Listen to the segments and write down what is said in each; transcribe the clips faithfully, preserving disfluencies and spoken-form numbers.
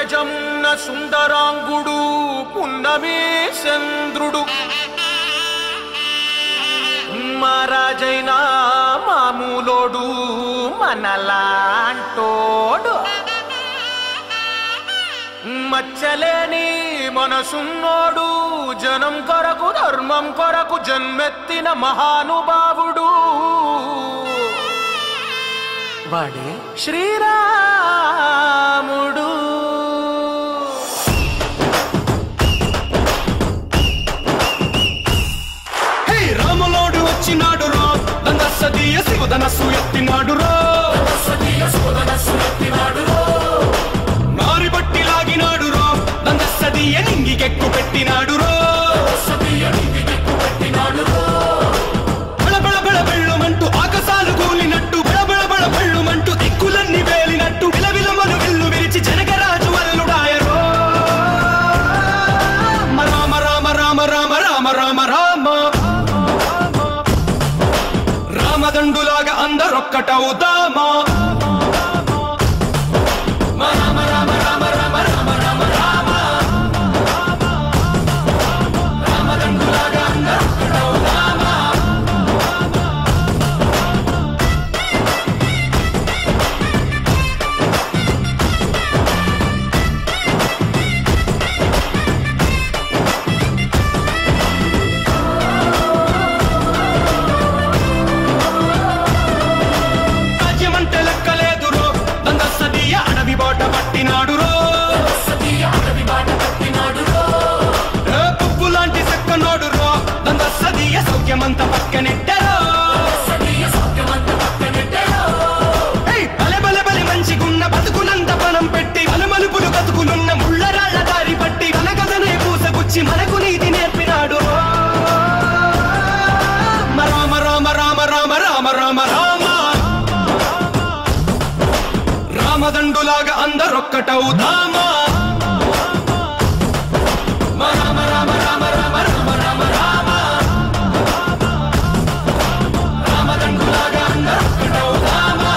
తేజమున్న సుందరాంగుడు పున్నమి చంద్రుడు మహారాజైనా మామూలోడు మనలాంటోడు మచ్చలేని మనసున్నోడు జనం కొరకు ధర్మం కొరకు జన్మెత్తిన మహానుభావుడు వాడే శ్రీరాముడు. హే రాములోడు వచ్చినాడు రో దందసదీయ శివధనస్సు ఎత్తినాడు రో నారి బట్టి లాగినాడు రో దందసదీయ నింగికెక్కు పెట్టినాడు రో బళబళ బళ బెళ్ళుమంటూ ఆకాశాలు కూలినట్టు బళబళ బళ బెళ్ళుమంటూ దిక్కులన్నీ వేలినట్టు విలవిలమను విల్లు విరిచి జనగరాజు వల్లుడాయరో రామ రామ రామ రామ రామ రామ రామ రామదండులాగా అందరొక్కటవుదామా రామ రామ రామ రామ రామ రామ రామ రామదండులాగా అందరొక్కటవుదామా. రాజ్యమంటే లెక్కలేదురో దందసదీయ అడవి బాట పట్టినాడు రో పువ్వు లాంటి సెక్కనోడు రో దందసదీయ సౌఖ్యమంత పక్కనెట్టరో బలె బలె బలి మంచిగున్న బతుకునంత పణం పెట్టి బలమలుపులు బతుకులున్న ముళ్ళరాళ్ల దారి పట్టి తన కథనే పూసగుచ్చి మనకు నీతి నేర్పినాడు రో రామ రామ రామ రామ రామ రామ రామ రామదండులాగా అందరొక్కటవుదామా రామ రామ రామ రామ రామ రామ రామ రామదండులాగా అందరొక్కటవుదామా.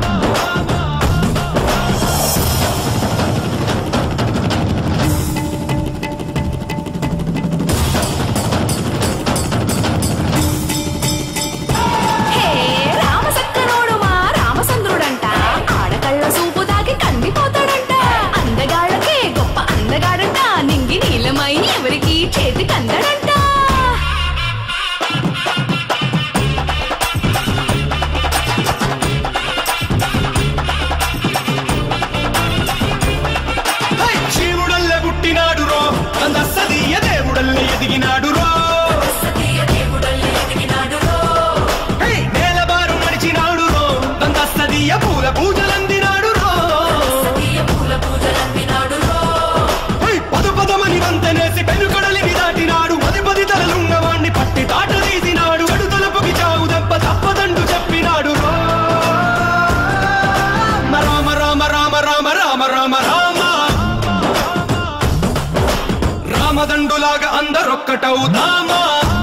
హే రామసక్కనోడు మా రామచంద్రుడంట ఆడకళ్ళ సూపు దాకి కందిపోతాడంట అందగాళ్ళకే గొప్ప అందగాడంట నింగి నీలమై ఎవరికి చేతి కందడంట. హై శివుడల్లే పుట్టినాడు రో దందసదీయ దేవుడల్లే ఎదిగినాడు రో హై నేలబారు నడిచినాడు రో దందసదీయ పూల పూజలందినాడు రో హై పదు పదమని వంతనేసి పెనుకడలిని దాటినాడు పది పది తలలున్నవాణ్ణి పట్టి తాట తీసినాడు చెడు తలుపుకి చావు దెబ్బ తప్పదండు చెప్పినాడు రో రామ రామ రామ రామ రామ రామ రామ రామదండులాగా అందరొక్కటవుదామా